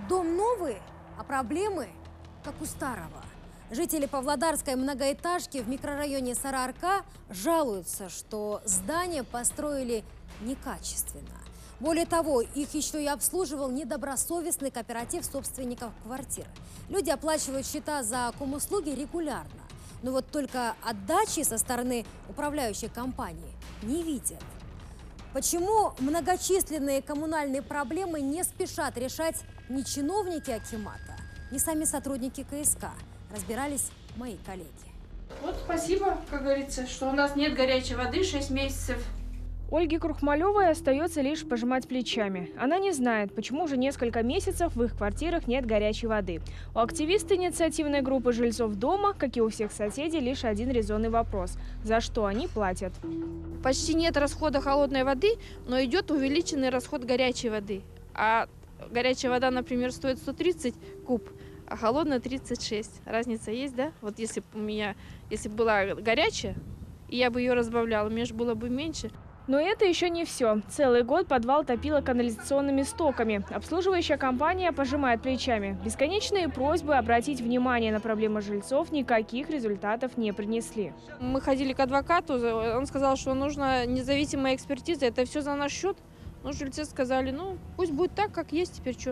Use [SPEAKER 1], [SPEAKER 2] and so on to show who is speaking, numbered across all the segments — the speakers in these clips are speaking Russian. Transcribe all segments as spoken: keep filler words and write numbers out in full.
[SPEAKER 1] Дом новый, а проблемы, как у старого. Жители Павлодарской многоэтажки в микрорайоне Сарыарка жалуются, что здание построили некачественно. Более того, их еще и обслуживал недобросовестный кооператив собственников квартир. Люди оплачивают счета за комуслуги регулярно. Но вот только отдачи со стороны управляющей компании не видят. Почему многочисленные коммунальные проблемы не спешат решать ни чиновники Акимата, ни сами сотрудники КСК? Разбирались мои коллеги.
[SPEAKER 2] Вот спасибо, как говорится, что у нас нет горячей воды шесть месяцев.
[SPEAKER 3] Ольге Крухмалевой остается лишь пожимать плечами. Она не знает, почему уже несколько месяцев в их квартирах нет горячей воды. У активиста инициативной группы жильцов дома, как и у всех соседей, лишь один резонный вопрос – за что они платят?
[SPEAKER 2] Почти нет расхода холодной воды, но идет увеличенный расход горячей воды. А горячая вода, например, стоит сто тридцать куб, а холодная тридцать шесть. Разница есть, да? Вот если бы у меня, если бы была горячая, и я бы ее разбавляла, у меня же было бы меньше.
[SPEAKER 3] Но это еще не все. Целый год подвал топило канализационными стоками. Обслуживающая компания пожимает плечами. Бесконечные просьбы обратить внимание на проблемы жильцов никаких результатов не принесли.
[SPEAKER 2] Мы ходили к адвокату, он сказал, что нужна независимая экспертиза, это все за наш счет. Но жильцы сказали, ну пусть будет так, как есть, теперь что.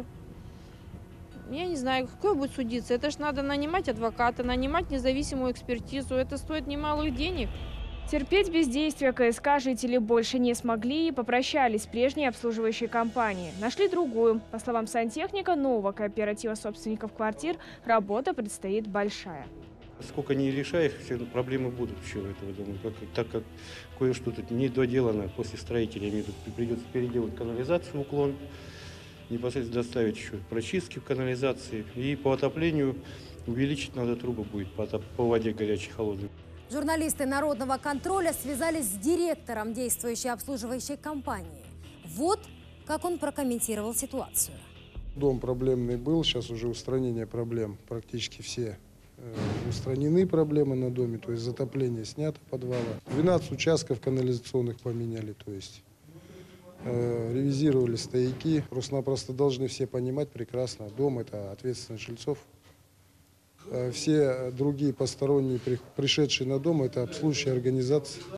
[SPEAKER 2] Я не знаю, кто будет судиться. Это ж надо нанимать адвоката, нанимать независимую экспертизу. Это стоит немалых денег.
[SPEAKER 3] Терпеть бездействие КСК жители больше не смогли и попрощались с прежней обслуживающей компанией. Нашли другую. По словам сантехника нового кооператива собственников квартир, работа предстоит большая.
[SPEAKER 4] Сколько не решаешь, все проблемы будут еще в этого дома. Как, так как кое-что тут не доделано после строителей, тут придется переделать канализацию в уклон, непосредственно доставить еще прочистки в канализации. И по отоплению увеличить надо трубы будет по, по воде горячей, холодной.
[SPEAKER 1] Журналисты Народного контроля связались с директором действующей обслуживающей компании. Вот как он прокомментировал ситуацию.
[SPEAKER 5] Дом проблемный был, сейчас уже устранение проблем. Практически все э, устранены проблемы на доме, то есть затопление снято подвала. двенадцать участков канализационных поменяли, то есть э, ревизировали стояки. Просто-напросто должны все понимать прекрасно, дом – это ответственность жильцов. Все другие посторонние, пришедшие на дом, это обслуживающие организации.